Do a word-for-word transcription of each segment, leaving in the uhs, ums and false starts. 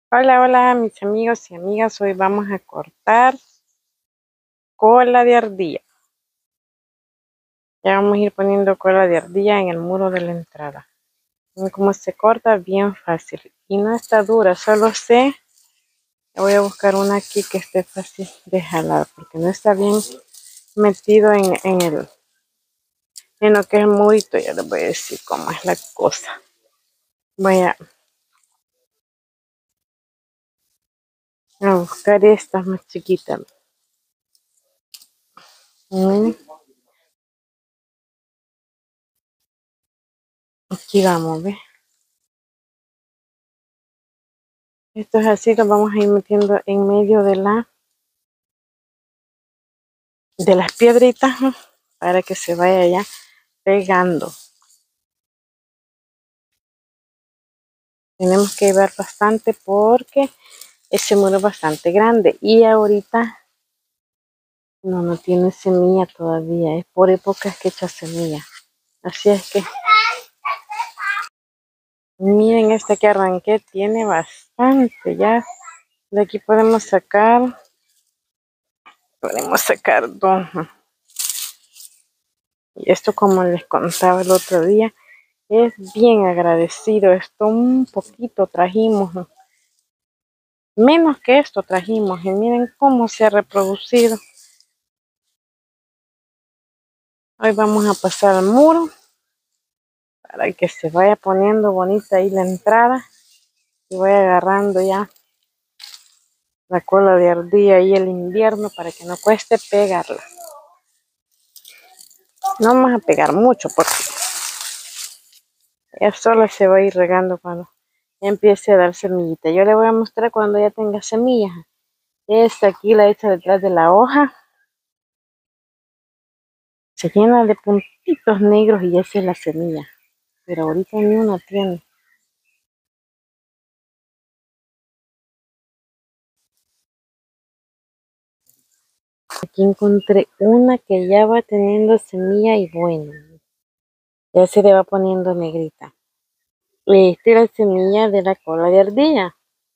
Hola, hola, mis amigos y amigas. Hoy vamos a cortar cola de ardilla. Ya vamos a ir poniendo cola de ardilla en el muro de la entrada. Ven cómo se corta, bien fácil. Y no está dura, solo sé. Voy a buscar una aquí que esté fácil de jalar, porque no está bien metido en, en el en lo que es el murito. Ya les voy a decir cómo es la cosa. Voy a, a buscar estas más chiquitas. Mm, Aquí vamos, ¿ves? Estos así los vamos a ir metiendo en medio de la de las piedritas, ¿no? Para que se vaya ya pegando. Tenemos que ver bastante porque ese muro es bastante grande y ahorita no, no tiene semilla todavía, es por épocas que echa semilla. Así es que miren, este que arranqué tiene bastante ya. De aquí podemos sacar, podemos sacar dos. Y esto, como les contaba el otro día, es bien agradecido. Esto un poquito trajimos, menos que esto trajimos, y miren cómo se ha reproducido. Hoy vamos a pasar al muro para que se vaya poniendo bonita ahí la entrada y vaya agarrando ya la cola de ardilla ahí el invierno para que no cueste pegarla. No vamos a pegar mucho porque ella sola se va a ir regando cuando empiece a dar semillita. Yo le voy a mostrar cuando ya tenga semillas. Esta aquí la hecha detrás de la hoja. Se llena de puntitos negros y esa es la semilla. Pero ahorita ni una tiene. Aquí encontré una que ya va teniendo semilla y bueno, ya se le va poniendo negrita. Esta es la semilla de la cola de ardilla.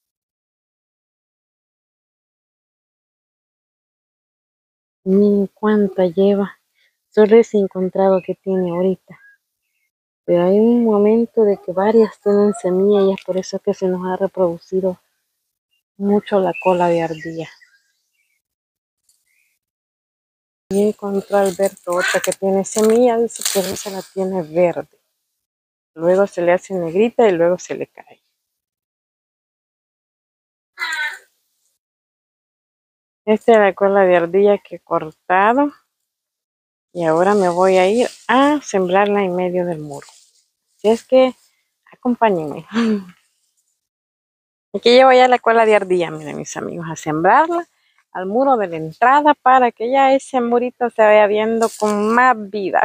Miren cuánta lleva. Solo es encontrado que tiene ahorita. Pero hay un momento de que varias tienen semilla y es por eso que se nos ha reproducido mucho la cola de ardilla. Y encontré a Alberto otra que tiene semilla, dice que esa la tiene verde. Luego se le hace negrita y luego se le cae. Esta es la cola de ardilla que he cortado. Y ahora me voy a ir a sembrarla en medio del muro. Si es que acompáñenme. Aquí llevo ya la cola de ardilla, miren mis amigos, a sembrarla al muro de la entrada para que ya ese murito se vaya viendo con más vida.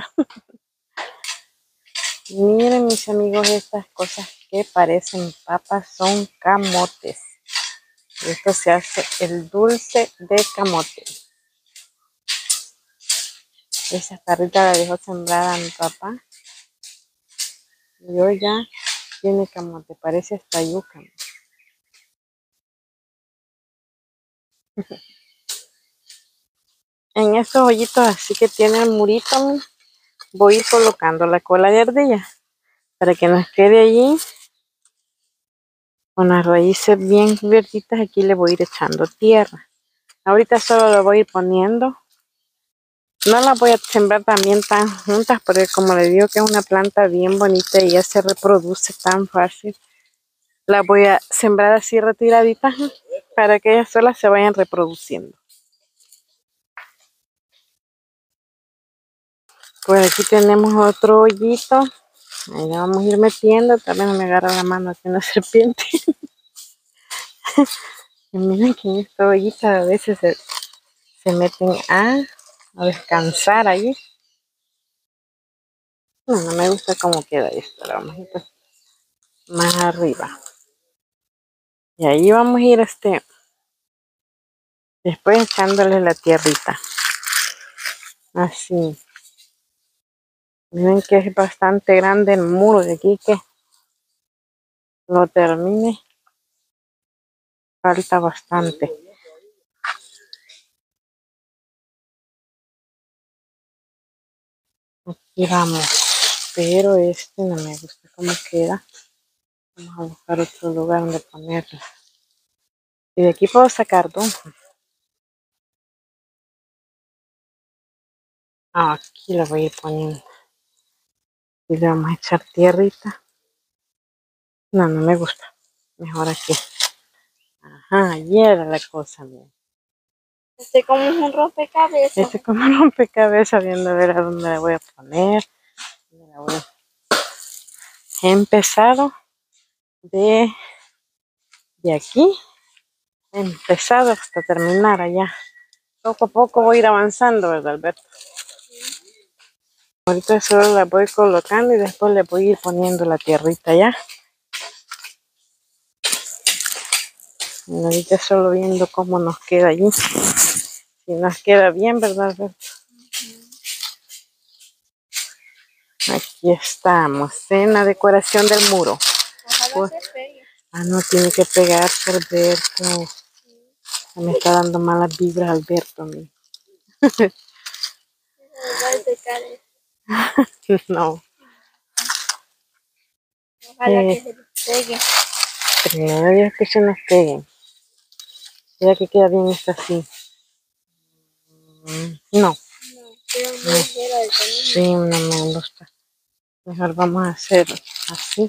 Miren mis amigos, estas cosas que parecen papas son camotes. Esto se hace el dulce de camote. Esa tarrita la dejó sembrada mi papá. Y hoy ya tiene camote, parece hasta yuca. En estos hoyitos así que tiene el murito, voy a ir colocando la cola de ardilla para que nos quede allí con las raíces bien cubiertitas. Aquí le voy a ir echando tierra. Ahorita solo lo voy a ir poniendo. No las voy a sembrar también tan juntas porque, como les digo, que es una planta bien bonita y ya se reproduce tan fácil. Las voy a sembrar así retiraditas para que ellas solas se vayan reproduciendo. Pues aquí tenemos otro hoyito. Ahí la vamos a ir metiendo. También me agarra la mano aquí una serpiente. Y miren que en esta ollita a veces se, se meten a, a descansar allí. No, no me gusta cómo queda esto. La vamos a ir pues más arriba. Y ahí vamos a ir este, después echándole la tierrita. Así. Miren que es bastante grande el muro de aquí que lo termine falta bastante. Aquí vamos, pero este no me gusta cómo queda. Vamos a buscar otro lugar donde ponerlo. Y de aquí puedo sacar dos. Aquí lo voy a ir poniendo. Y le vamos a echar tierrita. No, no me gusta. Mejor aquí. Ajá, ahí era la cosa, mía. Este como es un rompecabezas. Este como un rompecabezas, viendo a ver a dónde la voy a poner. La voy a... He empezado de, de aquí. He empezado hasta terminar allá. Poco a poco voy a ir avanzando, ¿verdad, Alberto? Ahorita solo la voy colocando y después le voy a ir poniendo la tierrita ya. Y ahorita solo viendo cómo nos queda allí. Si nos queda bien, ¿verdad, Alberto? Aquí estamos en la decoración del muro. Ojalá Pues, se pegue. ah, no tiene que pegarse, Alberto. Me está dando malas vibras, Alberto. Se va a secar esto. No. Ojalá Eh, que se pegue. Primero Dios que se nos peguen. Ya que queda bien esta así. Mm, No. No, pero no era el camino. Sí, no me gusta. Mejor vamos a hacer así.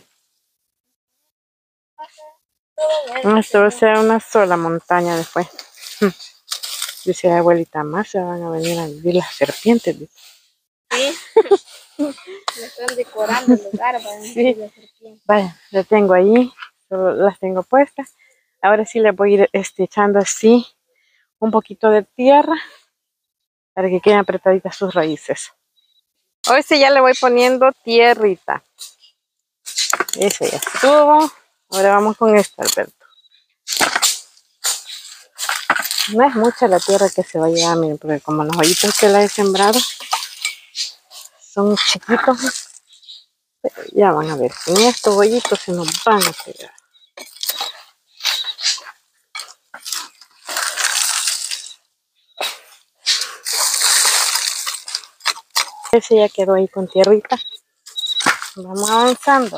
No, esto va a ser una sola montaña después. Dice la abuelita, más se van a venir a vivir las serpientes. Dice. Sí. Me están decorando el lugar para Sí. la serpiente. Vaya, la tengo ahí. Solo las tengo puestas. Ahora sí le voy a ir este, echando así un poquito de tierra para que queden apretaditas sus raíces. Hoy sí ya le voy poniendo tierrita. Ese ya estuvo. Ahora vamos con esta, Alberto. No es mucha la tierra que se va a llevar, miren, porque como los hoyitos que la he sembrado son chiquitos, pero ya van a ver, en estos hoyitos se nos van a pegar. Ese ya quedó ahí con tierrita. Vamos avanzando.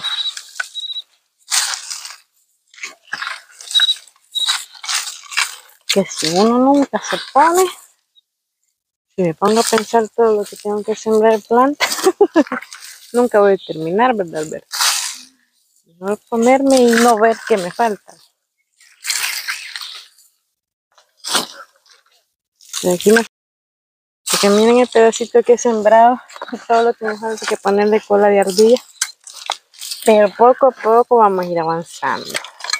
Que si uno nunca se pone, si me pongo a pensar todo lo que tengo que sembrar plantas, nunca voy a terminar, ¿verdad, Alberto? No ponerme y no ver qué me falta. De aquí me... Porque miren el pedacito que he sembrado, todo lo que me falta que ponerle cola de ardilla. Pero poco a poco vamos a ir avanzando.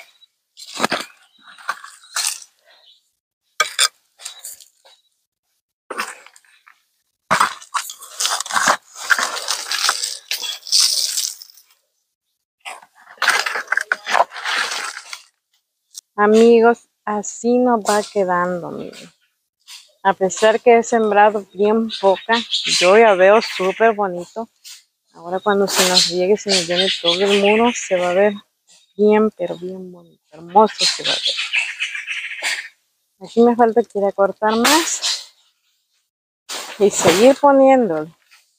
Amigos, así nos va quedando, miren. A pesar que he sembrado bien poca, yo ya veo súper bonito. Ahora cuando se nos llegue, se nos llene todo el muro, se va a ver bien, pero bien bonito, hermoso se va a ver. Aquí me falta que ir a cortar más y seguir poniéndole.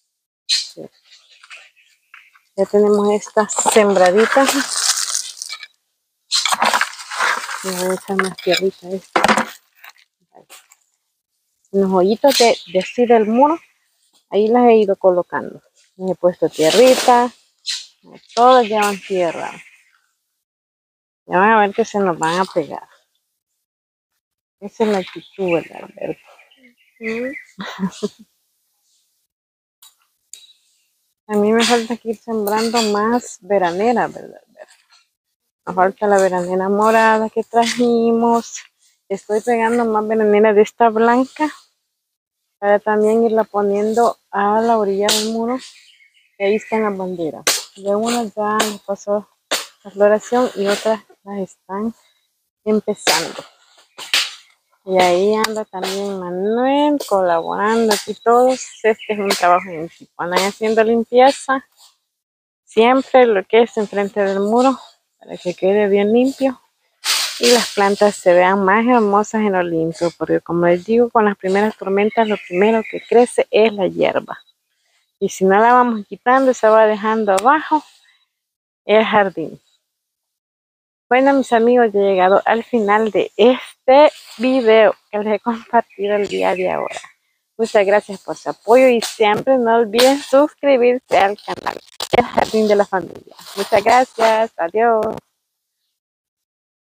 Ya tenemos estas sembraditas. Me voy a echar más tierrita esta. En los hoyitos de, de así del muro, ahí las he ido colocando. Me he puesto tierrita, todas llevan tierra. Ya van a ver que se nos van a pegar. Esa es la actitud, ¿verdad, Alberto? ¿Mm? A mí me falta que ir sembrando más veranera, ¿verdad, Alberto? Me falta la veranera morada que trajimos. Estoy pegando más veranera de esta blanca para también irla poniendo a la orilla del muro. Y ahí están las banderas. De una ya pasó la floración y otras las están empezando. Y ahí anda también Manuel colaborando aquí todos. Este es un trabajo en equipo. Andan haciendo limpieza. Siempre lo que es enfrente del muro para que quede bien limpio. y las plantas se vean más hermosas en lo limpio, porque como les digo, con las primeras tormentas lo primero que crece es la hierba. Y si no la vamos quitando, se va dejando abajo el jardín. Bueno, mis amigos, ya he llegado al final de este video que les he compartido el día de ahora. Muchas gracias por su apoyo y siempre no olviden suscribirse al canal El Jardín de la Familia. Muchas gracias. Adiós.